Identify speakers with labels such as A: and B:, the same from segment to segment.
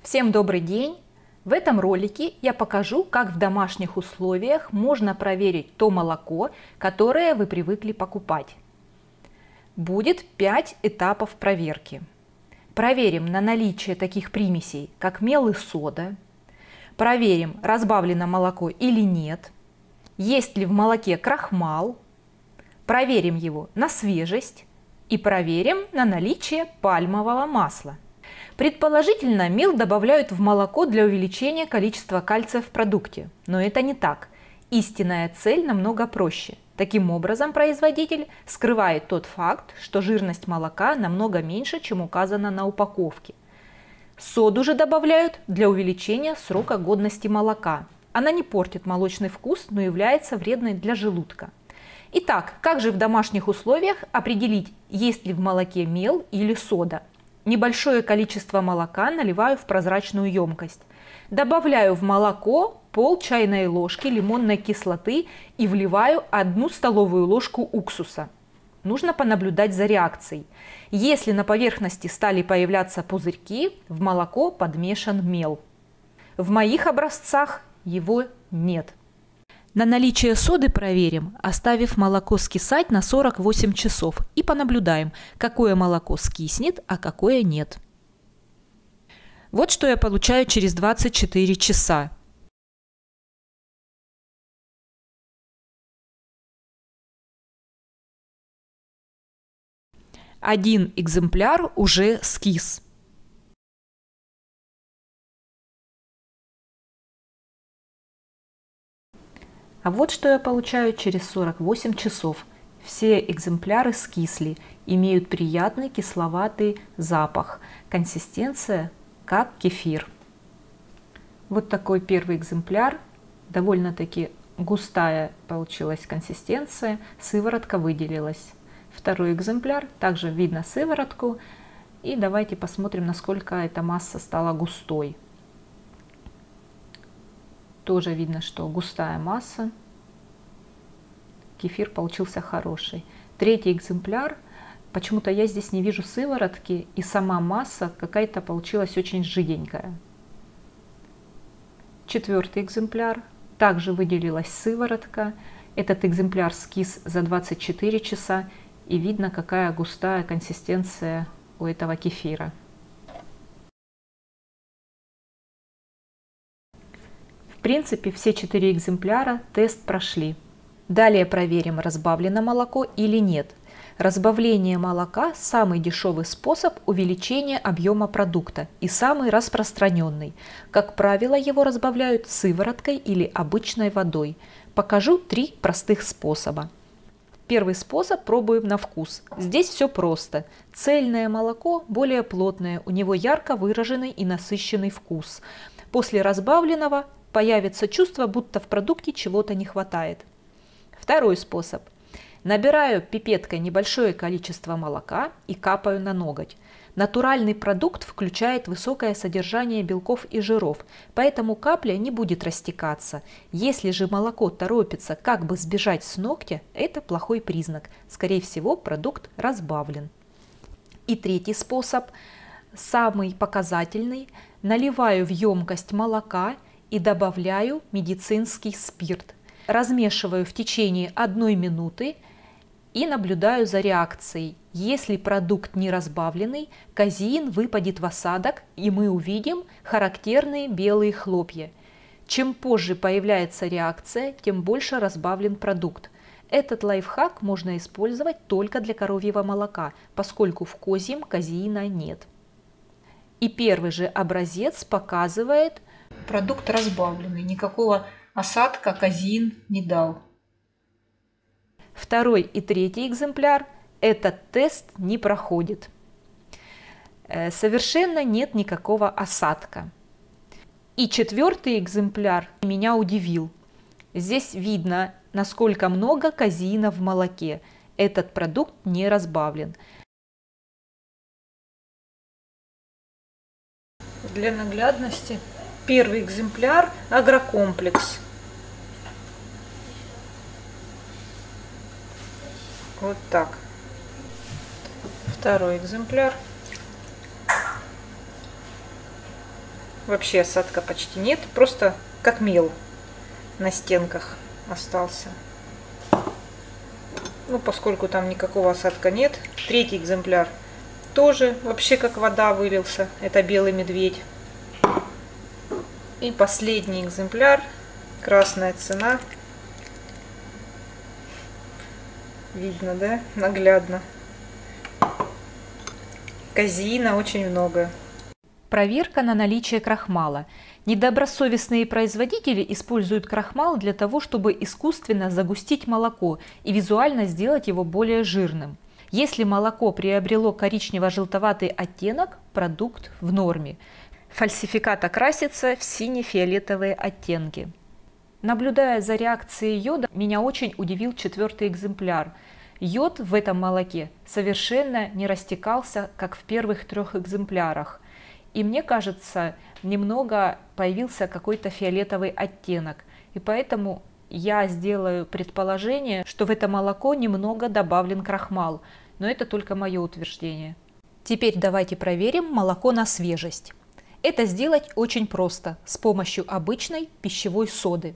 A: Всем добрый день! В этом ролике я покажу, как в домашних условиях можно проверить то молоко, которое вы привыкли покупать. Будет 5 этапов проверки. Проверим на наличие таких примесей, как мел и сода. Проверим, разбавлено молоко или нет. Есть ли в молоке крахмал. Проверим его на свежесть. И проверим на наличие пальмового масла. Предположительно, мел добавляют в молоко для увеличения количества кальция в продукте. Но это не так. Истинная цель намного проще. Таким образом, производитель скрывает тот факт, что жирность молока намного меньше, чем указано на упаковке. Соду же добавляют для увеличения срока годности молока. Она не портит молочный вкус, но является вредной для желудка. Итак, как же в домашних условиях определить, есть ли в молоке мел или сода? Небольшое количество молока наливаю в прозрачную емкость. Добавляю в молоко пол чайной ложки лимонной кислоты и вливаю 1 столовую ложку уксуса. Нужно понаблюдать за реакцией. Если на поверхности стали появляться пузырьки, в молоко подмешан мел. В моих образцах его нет. На наличие соды проверим, оставив молоко скисать на 48 часов и понаблюдаем, какое молоко скиснет, а какое нет. Вот что я получаю через 24 часа. Один экземпляр уже скис. А вот что я получаю через 48 часов. Все экземпляры скисли, имеют приятный кисловатый запах. Консистенция как кефир. Вот такой первый экземпляр. Довольно-таки густая получилась консистенция, сыворотка выделилась. Второй экземпляр, также видно сыворотку. И давайте посмотрим, насколько эта масса стала густой. Тоже видно, что густая масса. Кефир получился хороший. Третий экземпляр. Почему-то я здесь не вижу сыворотки, и сама масса какая-то получилась очень жиденькая. Четвертый экземпляр. Также выделилась сыворотка. Этот экземпляр скис за 24 часа. И видно, какая густая консистенция у этого кефира. В принципе, все 4 экземпляра тест прошли. Далее проверим, разбавлено молоко или нет. Разбавление молока – самый дешевый способ увеличения объема продукта и самый распространенный. Как правило, его разбавляют сывороткой или обычной водой. Покажу 3 простых способа. Первый способ пробуем на вкус. Здесь все просто. Цельное молоко более плотное, у него ярко выраженный и насыщенный вкус. После разбавленного появится чувство, будто в продукте чего-то не хватает. Второй способ. Набираю пипеткой небольшое количество молока и капаю на ноготь. Натуральный продукт включает высокое содержание белков и жиров, поэтому капля не будет растекаться. Если же молоко торопится как бы сбежать с ногтя, это плохой признак. Скорее всего, продукт разбавлен. И третий способ, самый показательный. Наливаю в емкость молока и добавляю медицинский спирт. Размешиваю в течение 1 минуты и наблюдаю за реакцией. Если продукт не разбавленный, казеин выпадет в осадок, и мы увидим характерные белые хлопья. Чем позже появляется реакция, тем больше разбавлен продукт. Этот лайфхак можно использовать только для коровьего молока, поскольку в козьем казеина нет. И первый же образец показывает продукт разбавленный, никакого осадка казеин не дал. Второй и третий экземпляр этот тест не проходит. Совершенно нет никакого осадка. И четвертый экземпляр меня удивил. Здесь видно, насколько много казеина в молоке. Этот продукт не разбавлен. Для наглядности первый экземпляр агрокомплекс. Вот так. Второй экземпляр. вообще осадка почти нет, просто как мел на стенках остался. Ну, поскольку там никакого осадка нет. Третий экземпляр тоже вообще как вода вылился. Это белый медведь. И последний экземпляр. Красная цена. Видно, да? Наглядно. Казеина очень много. Проверка на наличие крахмала. Недобросовестные производители используют крахмал для того, чтобы искусственно загустить молоко и визуально сделать его более жирным. Если молоко приобрело коричнево-желтоватый оттенок, продукт в норме. Фальсификат окрасится в сине-фиолетовые оттенки. Наблюдая за реакцией йода, меня очень удивил 4-й экземпляр. Йод в этом молоке совершенно не растекался, как в первых 3 экземплярах. И мне кажется, немного появился какой-то фиолетовый оттенок. И поэтому я сделаю предположение, что в это молоко немного добавлен крахмал. Но это только мое утверждение. Теперь давайте проверим молоко на свежесть. Это сделать очень просто, с помощью обычной пищевой соды.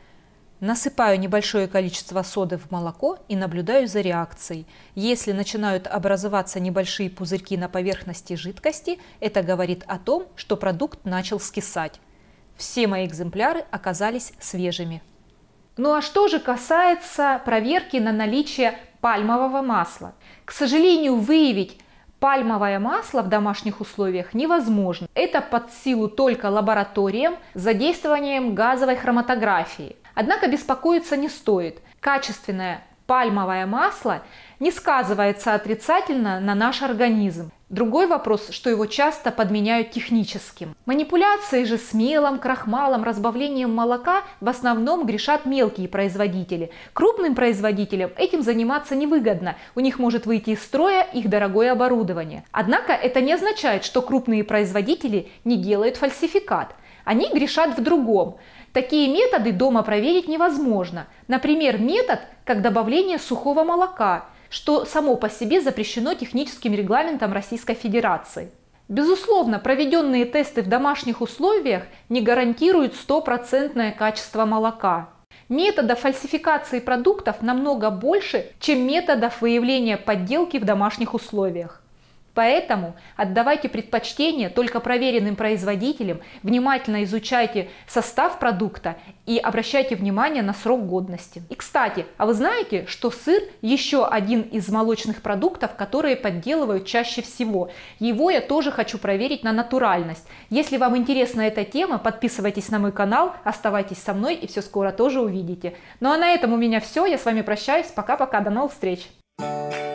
A: Насыпаю небольшое количество соды в молоко и наблюдаю за реакцией. Если начинают образоваться небольшие пузырьки на поверхности жидкости, это говорит о том, что продукт начал скисать. Все мои экземпляры оказались свежими. Ну а что же касается проверки на наличие пальмового масла? К сожалению, выявить пальмовое масло в домашних условиях невозможно. Это под силу только лабораториям с задействованием газовой хроматографии. Однако беспокоиться не стоит. Качественное пальмовое масло не сказывается отрицательно на наш организм. Другой вопрос, что его часто подменяют техническим. Манипуляции же с мелом, крахмалом, разбавлением молока в основном грешат мелкие производители. Крупным производителям этим заниматься невыгодно. У них может выйти из строя их дорогое оборудование. Однако это не означает, что крупные производители не делают фальсификат. Они грешат в другом. Такие методы дома проверить невозможно. Например, метод, как добавление сухого молока, что само по себе запрещено техническим регламентом Российской Федерации. Безусловно, проведенные тесты в домашних условиях не гарантируют стопроцентное качество молока. Методов фальсификации продуктов намного больше, чем методов выявления подделки в домашних условиях. Поэтому отдавайте предпочтение только проверенным производителям, внимательно изучайте состав продукта и обращайте внимание на срок годности. И, кстати, а вы знаете, что сыр еще один из молочных продуктов, которые подделывают чаще всего? Его я тоже хочу проверить на натуральность. Если вам интересна эта тема, подписывайтесь на мой канал, оставайтесь со мной и все скоро тоже увидите. Ну а на этом у меня все, я с вами прощаюсь, пока-пока, до новых встреч!